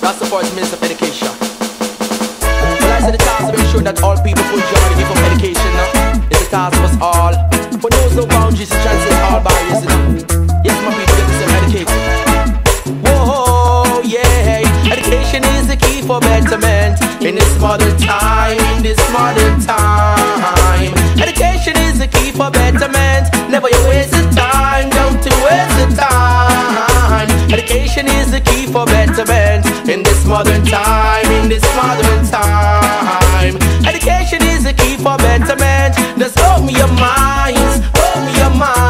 that supports the Minister of Education. Well, I said the task to make sure that all people full joy in the gift of education is the task of us all. But knows no boundaries and transcends all barriers. Yes, my people get themselves educated. Whoa, yeah. Education is the key for betterment in this modern time. In this modern time, education is the key for betterment. Never you waste the time. Don't you waste the time. Education is the key for betterment in this modern time. In this modern time, education is the key for betterment. Just open your minds, open your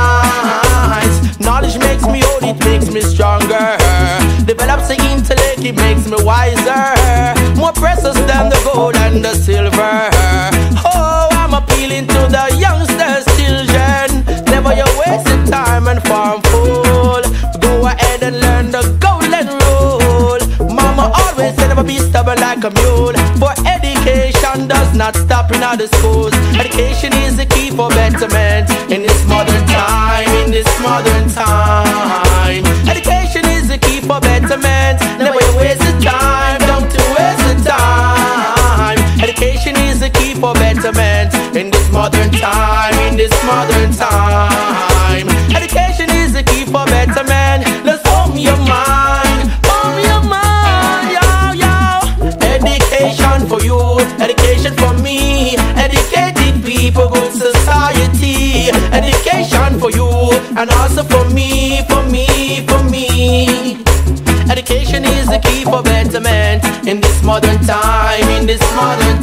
minds. Knowledge makes me old, it makes me stronger. Develops the intellect, it makes me wiser. More precious than the gold and the silver. Oh, I'm appealing to the youngsters, children. Never you waste the time and farm fool. Go ahead and learn the golden rule. Mama always said never be stubborn like a mule. For education does not stop in other schools. Education is the key for betterment in this modern time. In this modern time, education is the key for betterment. Never you waste the time. Don't you waste the time. Education is the key for betterment in this modern time. In this modern time, education is the key for betterment. Let's open your mind, open your mind, yo, yo. Education for you, education for me. Educated people, good society. Education for you and also for me, for me, for me. Education is the key for betterment in this modern time. In this modern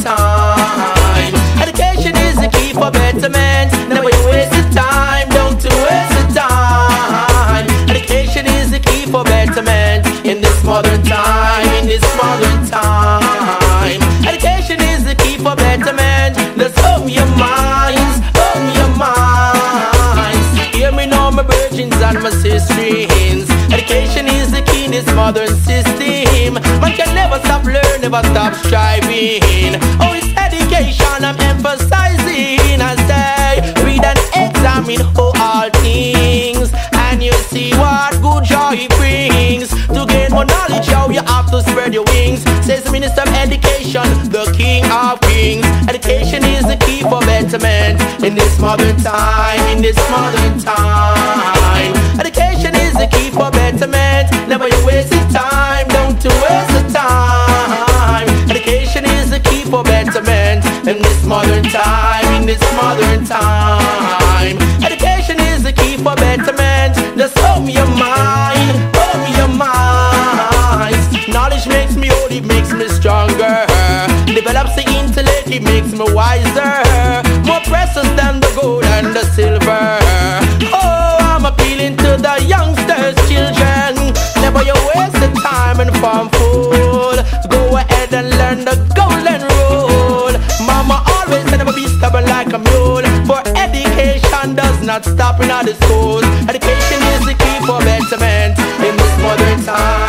time, education is the key for betterment. Never you waste the time. Don't you waste the time. Education is the key for betterment in this modern time. In this modern time, education is the key for betterment. Let's open your minds, open your minds. Hear me now, my virgins and my sisterings. Education is the key in this modern system. Man can never stop learning, never stop striving. Oh, it's education I'm emphasizing. I say, read and examine all things, and you see what good joy it brings. To gain more knowledge, how you have to spread your wings. Says the Minister of Education, the King of Kings. Education is the key for betterment in this modern time. In this modern time, education is the key for betterment. Never you waste the time. Don't you waste the time. Education is the key for betterment in this modern time. In this modern time, education is the key for betterment. Just open your mind, open your minds. Knowledge makes me old, it makes me stronger. Develops the intellect, it makes me wiser. More precious than the gold and the silver. Oh, I'm appealing to the youngsters, children. Never you waste the time and farm fool. Go ahead and learn the golden rule. Mama always said never be stubborn like a mule. For education does not stop in other schools. Education is the key for betterment in this modern time.